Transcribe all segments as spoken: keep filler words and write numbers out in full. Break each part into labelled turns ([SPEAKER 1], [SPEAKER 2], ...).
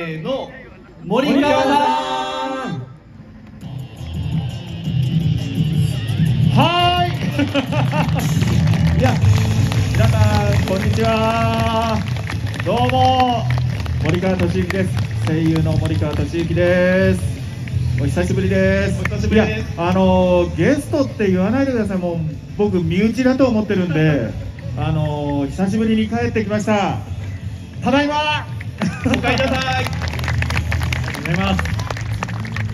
[SPEAKER 1] ーの、森川さん。
[SPEAKER 2] はーい。いや、皆さんこんにちは。どうも森川俊之です。声優の森川俊之です。お久しぶりです。
[SPEAKER 1] お久しぶりです。
[SPEAKER 2] いや、あのゲストって言わないでください。もう僕身内だと思ってるんで、あの久しぶりに帰ってきました。ただいま。
[SPEAKER 1] お帰りなさい。
[SPEAKER 2] ありがとうございます。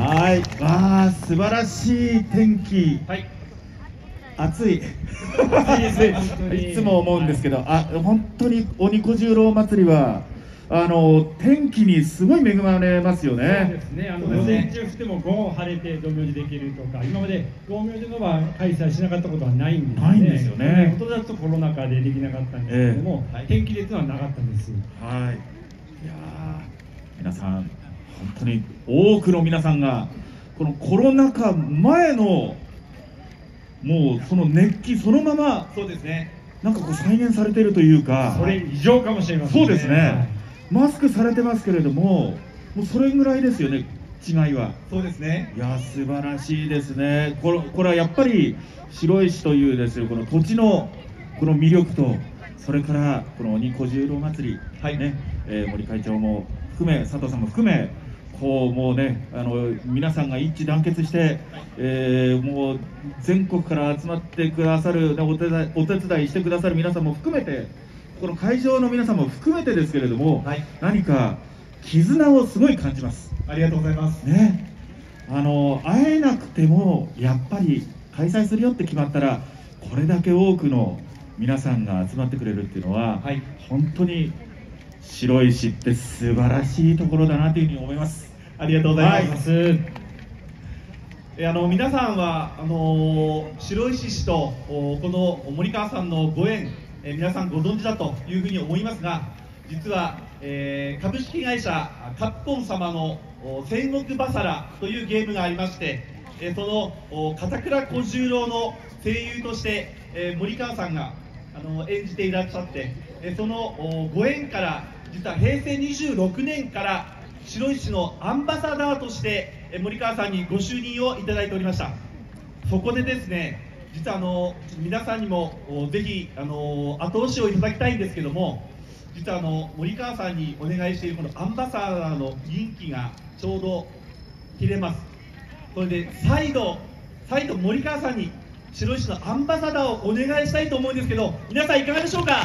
[SPEAKER 2] はい、わあ、素晴らしい天気。
[SPEAKER 1] はい。
[SPEAKER 2] 暑い。
[SPEAKER 1] 暑いですね。
[SPEAKER 2] いつも思うんですけど、あ、本当に鬼小十郎祭りはあの天気にすごい恵まれますよね。
[SPEAKER 3] そうですね。あの午前中降っても午後晴れて道明寺できるとか、今まで道明寺のは開催しなかったことはないんですね。
[SPEAKER 2] ないんですよね。
[SPEAKER 3] 本当だとコロナ禍でできなかったんですけれども、ええ、天気でというのはなかったんです。
[SPEAKER 2] はい。いや皆さん本当に多くの皆さんがこのコロナ禍前のもうその熱気そのまま、
[SPEAKER 1] そうですね。
[SPEAKER 2] なんかこう再現されているというか、
[SPEAKER 3] それ以上かもしれませんね。
[SPEAKER 2] そうですね。はい、マスクされてますけれども、もうそれぐらいですよね。違いは。
[SPEAKER 1] そうですね。
[SPEAKER 2] いや素晴らしいですね。これこれはやっぱり白石というですよ、この土地のこの魅力と、それからこの鬼小十郎祭り、はいね、えー、森会長も含め佐藤さんも含め、こうもうね、あの皆さんが一致団結して、えー、もう全国から集まってくださる、ね、お手伝いお手伝いしてくださる皆さんも含めて、この会場の皆さんも含めてですけれども、はい、何か絆をすごい感じます。
[SPEAKER 1] ありがとうございます
[SPEAKER 2] ね。あの会えなくてもやっぱり開催するよって決まったら、これだけ多くの皆さんが集まってくれるっていうのは、はい、本当に白石って素晴らしいところだなというふうに思います。
[SPEAKER 1] ありがとうございます。はい、
[SPEAKER 2] え
[SPEAKER 1] あの皆さんはあの白石市とこの森川さんのご縁、え皆さんご存知だというふうに思いますが、実は、えー、株式会社カプコン様の戦国バサラというゲームがありまして、えー、その片倉小十郎の声優として、えー、森川さんがあの演じていらっしゃって、えー、そのご縁から実はへいせいにじゅうろくねんから白石市のアンバサダーとして森川さんにご就任をいただいておりました。そこでですね、実はあの皆さんにもぜひあの後押しをいただきたいんですけども、実はあの森川さんにお願いしているこのアンバサダーの任期がちょうど切れます。それで再度再度森川さんに白石市のアンバサダーをお願いしたいと思うんですけど、皆さんいかがでしょうか。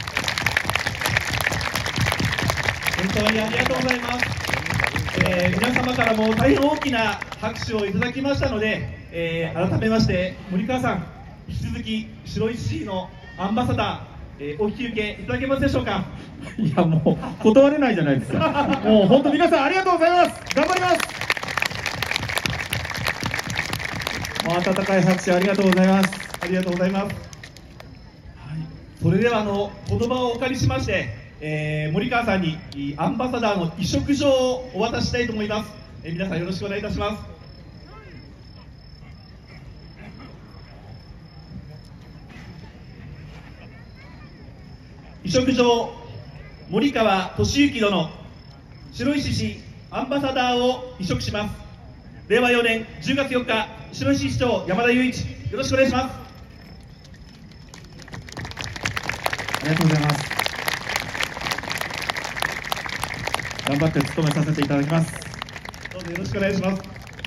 [SPEAKER 1] 本当にありがとうございます。えー、皆様からも大変大きな拍手をいただきましたので、えー、改めまして森川さん、引き続き白石市のアンバサダー、えー、お引き受けいただけますでしょうか。
[SPEAKER 2] いやもう断れないじゃないですか。もう本当皆さんありがとうございます。頑張ります。温かい拍手ありがとうございます。
[SPEAKER 1] ありがとうございます。はい、それではあのこの場をお借りしまして、えー、森川さんにアンバサダーの委嘱状をお渡ししたいと思います。えー、皆さんよろしくお願いいたします。委嘱状、森川俊之殿、白石市アンバサダーを委嘱します。れいわよねんじゅうがつよっか、白石市長山田雄一、よろしくお願いします。
[SPEAKER 2] ありがとうございます。頑張って務めさせていただきます。
[SPEAKER 1] どうぞよろしくお願いします。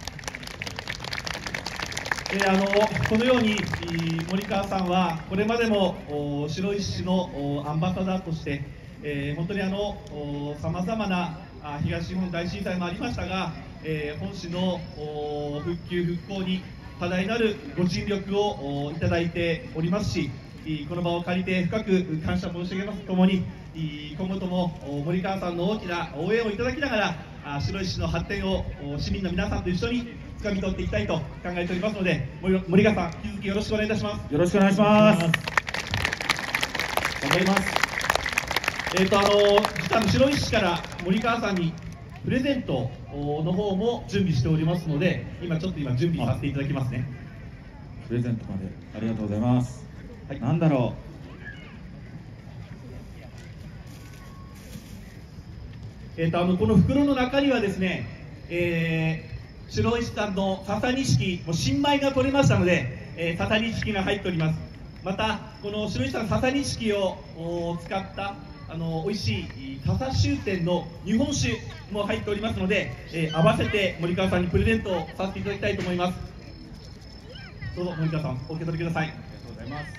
[SPEAKER 1] えー、あのこのように森川さんはこれまでも白石市のアンバサダーとして、えー、本当にあのさまざまな東日本大震災もありましたが、えー、本市の復旧復興に多大なるご尽力をいただいておりますし、この場を借りて深く感謝申し上げますとともに、今後とも森川さんの大きな応援をいただきながら白石市の発展を市民の皆さんと一緒に掴み取っていきたいと考えておりますので、森川さん引き続きよろしくお願いいたします。
[SPEAKER 2] よろしくお願いします。頑張ります。
[SPEAKER 1] えっとあの実は白石市から森川さんにプレゼントの方も準備しておりますので、今ちょっと今準備させていただきますね。
[SPEAKER 2] プレゼントまでありがとうございます。はい、なんだろう。
[SPEAKER 1] えー、とあのこの袋の中にはですね、えー、白石さんの笹錦、もう新米が取れましたので、えー、笹錦が入っております。またこの白石さん笹錦を使ったあの美味しい笹終点の日本酒も入っておりますので、えー、合わせて森川さんにプレゼントをさせていただきたいと思います。どうぞ森川さん、お受け取りください。ありがとうございます。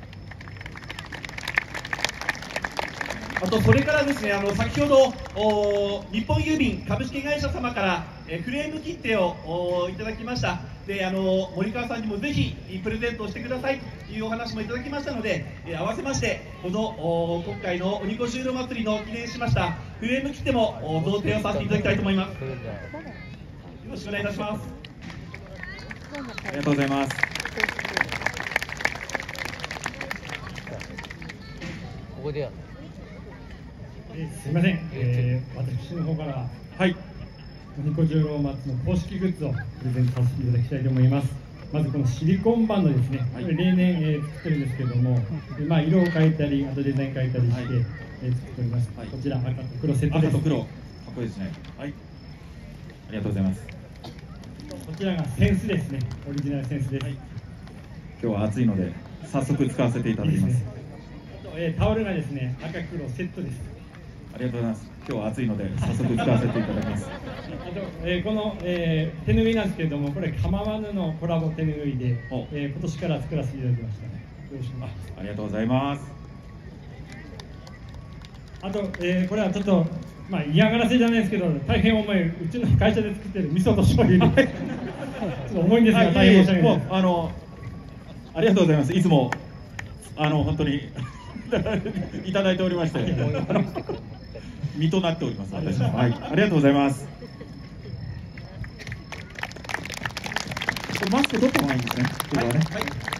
[SPEAKER 1] あとそれからですね、あの先ほど日本郵便株式会社様から、えー、フレーム切手をいただきました。で、あの森川さんにもぜひプレゼントをしてくださいというお話もいただきましたので、えー、合わせましてこの今回の鬼越色祭りの記念しましたフレーム切手も贈呈をさせていただきたいと思います。よろしくお願いいたします。
[SPEAKER 2] ありがとうございます。
[SPEAKER 4] ここでやる。
[SPEAKER 3] えー、すみません、えー、私の方から
[SPEAKER 2] はい
[SPEAKER 3] 鬼越十郎松の公式グッズをプレゼントさせていただきたいと思います。まずこのシリコンバンドですね、これ例年、えー、作ってるんですけども、まあ、色を変えたりあとデザイン変えたりして、はい、えー、作っております、はい、こちら赤と黒セットです。
[SPEAKER 2] 赤と黒かっこいいですね。はい、ありがとうございます。
[SPEAKER 3] こちらがセンスですね、オリジナルセンスです、はい、
[SPEAKER 2] 今日は暑いので早速使わせていただきます。いいですね。
[SPEAKER 3] あと、えー、タオルがですね赤黒セットです。
[SPEAKER 2] ありがとうございます。今日は暑いので早速使わせていただきます。あ
[SPEAKER 3] と、えー、この、えー、手ぬぐいなんですけれども、これ釜ワヌのコラボ手ぬぐいで、えー、今年から作らせていただきました。よろしくお願いします。
[SPEAKER 2] ありがとうございます。
[SPEAKER 3] あと、えー、これはちょっと、まあ、嫌がらせじゃないですけど、大変重い、うちの会社で作ってる味噌と醤油にちょっと重いんですが、大変申し訳ないです。
[SPEAKER 2] あのありがとうございます。いつもあの本当にいただいておりまして、身となっております。私も、はい、ありがとうございます。これマスク取った方がいいんですね。ここはね。はいはい、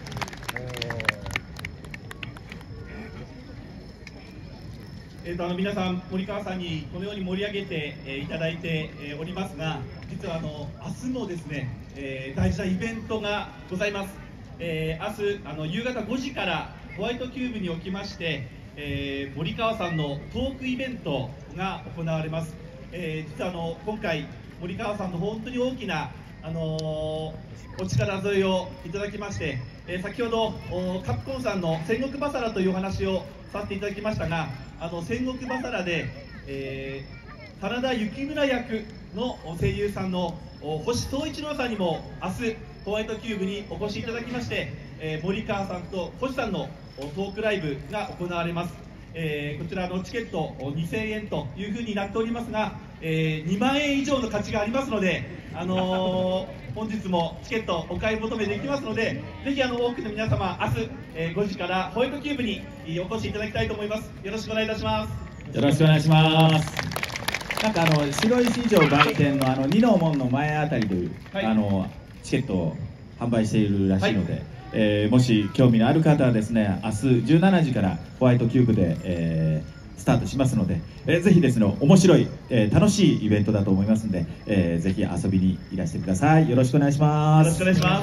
[SPEAKER 1] えー、とあの皆さん、森川さんにこのように盛り上げて、えー、いただいて、えー、おりますが、実はあの明日もですね、えー、大事なイベントがございます。えー、明日あの夕方ごじからホワイトキューブにおきまして、えー、森川さんのトークイベントが行われます。えー、実はあの今回森川さんの本当に大きな、あのー、お力添えをいただきまして、えー、先ほどカプコンさんの戦国バサラというお話をさせていただきましたが、あの戦国バサラで、えー、真田幸村役の声優さんの星総一郎さんにも明日ホワイトキューブにお越しいただきまして、えー、森川さんと星さんのトークライブが行われます。えー、こちらのチケットにせんえんというふうになっておりますが、えー、にまんえん以上の価値がありますので、あのー、本日もチケットお買い求めできますので、ぜひあの多くの皆様明日、えー、ごじからホワイトキューブにお越しいただきたいと思います。よろしくお願いいたします。
[SPEAKER 2] よろしくお願いします。なんかあの白石市場売店のあの二の門の前あたりで、はい、あのチケットを販売しているらしいので、はい、えー、もし興味のある方はですね、明日じゅうしちじからホワイトキューブで、えー、スタートしますので、えー、ぜひですね、面白い、えー、楽しいイベントだと思いますので、えー、ぜひ遊びにいらしてください。よろしくお願いします。
[SPEAKER 1] よろしくお願いします。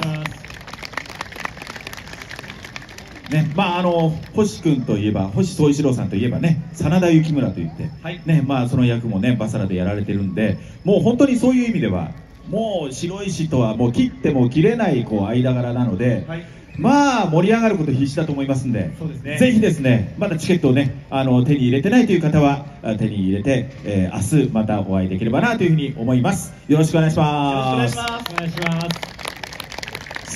[SPEAKER 2] ね、まああの星君といえば、星宗一郎さんといえばね、真田幸村といって、はい、ね、まあその役もねバサラでやられてるんで、もう本当にそういう意味ではもう白石とはもう切っても切れないこう間柄なので、はい、まあ盛り上がること必至だと思いますんで、そうですね、ぜひですね、まだチケットをねあの手に入れてないという方は手に入れて、えー、明日またお会いできればなというふうに思います。よろしくお願いします。
[SPEAKER 3] よろしくお願いします。お願いします。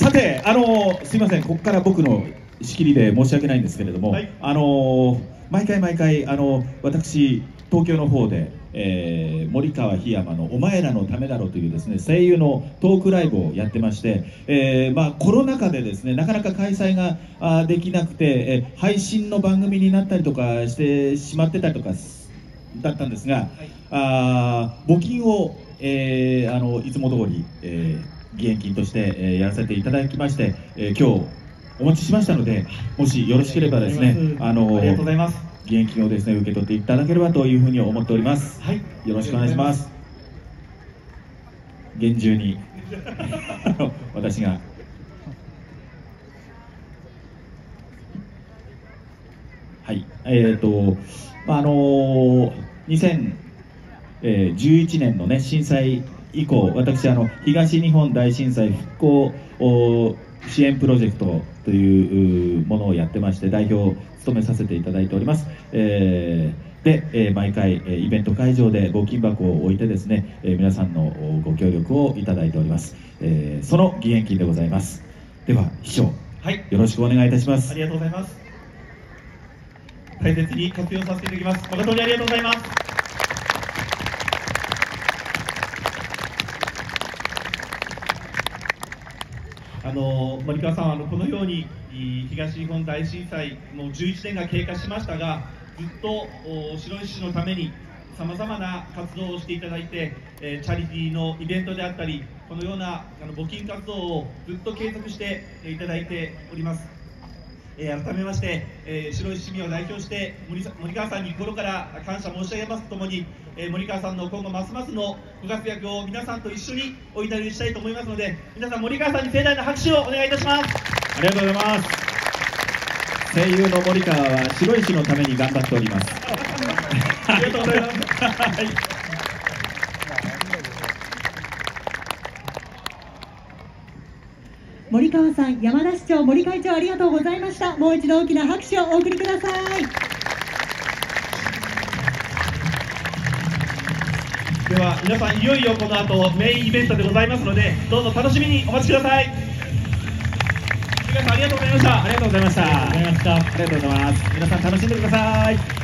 [SPEAKER 2] さて、あのすいません、ここから僕の仕切りで申し訳ないんですけれども、はい、あの毎回毎回あの私東京の方で、えー、森川檜山のお前らのためだろうというですね声優のトークライブをやってまして、えーまあ、コロナ禍でですねなかなか開催があできなくて、えー、配信の番組になったりとかしてしまってたりとかだったんですが、はい、あ募金を、えー、あのいつも通り、えー、義援金として、えー、やらせていただきまして、えー、今日お持ちしましたので、もしよろしければですね、あの
[SPEAKER 1] ありがとうございます。
[SPEAKER 2] 義援金をですね受け取っていただければというふうに思っております。はい、よろしくお願いします。厳重に私がはい、えっ、ー、とあのにせんえー、じゅういちねんの、ね、震災以降、私あの東日本大震災復興支援プロジェクトというものをやってまして、代表を務めさせていただいております。えー、で、えー、毎回、えー、イベント会場で募金箱を置いてですね、えー、皆さんのご協力をいただいております。えー、その義援金でございます。では秘書、はい、よろしくお願いいたします。
[SPEAKER 1] ありがとうございます。大切に活用させていただきます。誠にありがとうございます。あの森川さんはあのこのように東日本大震災もうじゅういちねんが経過しましたが、ずっと白石市のためにさまざまな活動をしていただいて、えー、チャリティーのイベントであったり、このようなあの募金活動をずっと継続していただいております。えー、改めまして、えー、白石市民を代表して森森川さんに心から感謝申し上げますとともに、えー、森川さんの今後ますますのご活躍を皆さんと一緒にお祈りしたいと思いますので、皆さん森川さんに盛大な拍手をお願いいたします。
[SPEAKER 2] ありがとうございます。声優の森川は白石のために頑張っております。
[SPEAKER 1] ありがとうございます。はい、
[SPEAKER 5] 森川さん、山田市長、森会長、ありがとうございました。もう一度大きな拍手をお送りください。
[SPEAKER 1] では皆さん、いよいよこの後メインイベントでございますので、どうぞ楽しみにお待ちください。皆さんありがとうございました。
[SPEAKER 2] ありがとうございました。
[SPEAKER 3] ありがとうございました。
[SPEAKER 2] ありがとうございます。皆さん楽しんでください。